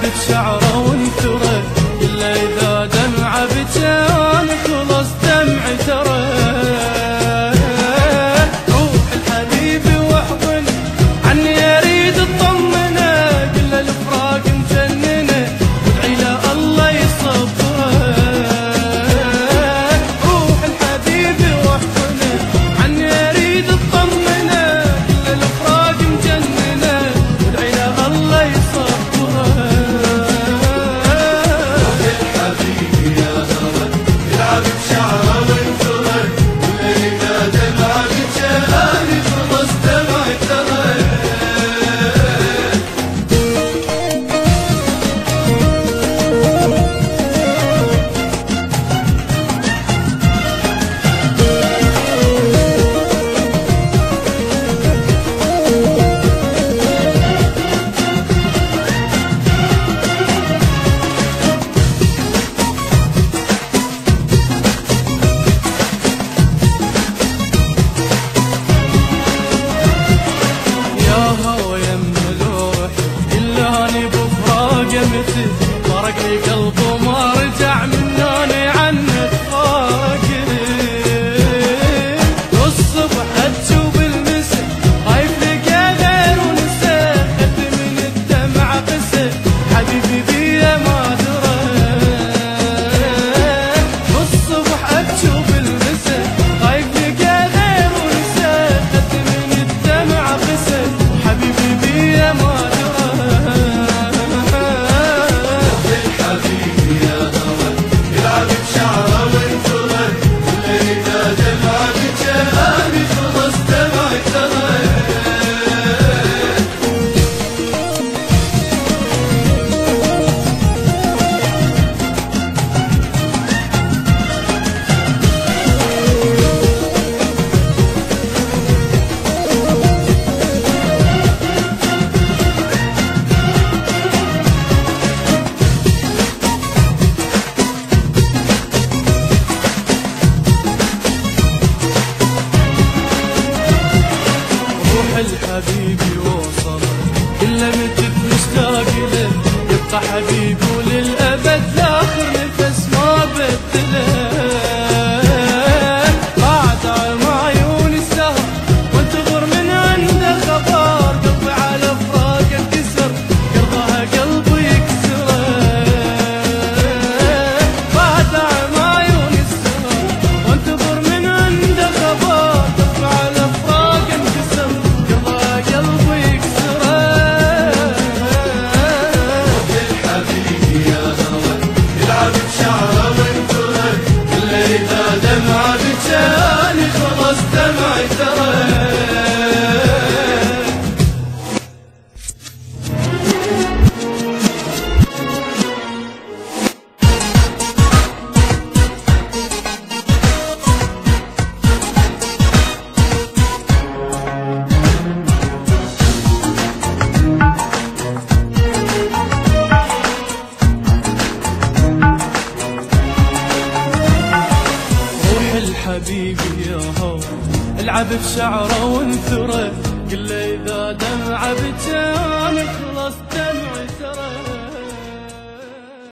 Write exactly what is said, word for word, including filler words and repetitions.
بشعره وانثره، إلا إذا دمعه بجان خلص دمعي ترى. روح الحبيب واحضنه عني أريد اطمنه، قل له الفراق مجننه وادعي له الله يصبره. روح الحبيب واحضنه عني أريد اطمنه، قل له الفراق مجننه وادعي له الله يصبره. روح الحبيب يا هوى يلعب بشعره وانثره، إلا إذا دمعه بجان خلص دمعي ترى. فرق لي قلبه وما رجع مناني عنك فاكر. والصبح اتشوف المسا خايف لقى غير ونسى، خد من الدمع قسى حبيبي بيا ما درى. والصبح اتشوف المسا خايف لقى غير ونسى، خد من الدمع قسى حبيبي بيا ما درى. الحبيبي وصل كله متت مشتاق له، يبقى حبيبي وللأبد لاخر نفس ما بدله. قاعد مع عيون السهر وانتظر من عنده خبر، قلبي على فراق انكسر يرضاها قلبي يكسره. قاعد مع عيون السهر وانتظر من عنده خبر، قلبي على فراق انكسر قلبي يكسره. روح الحبيب يا هوى يلعب بشعره وانثره، إلا إذا دمعه بجاني خلص دمعي ترى. حبيبي يا هوى العب بشعره وانثره، قل له إذا دمعه بجاني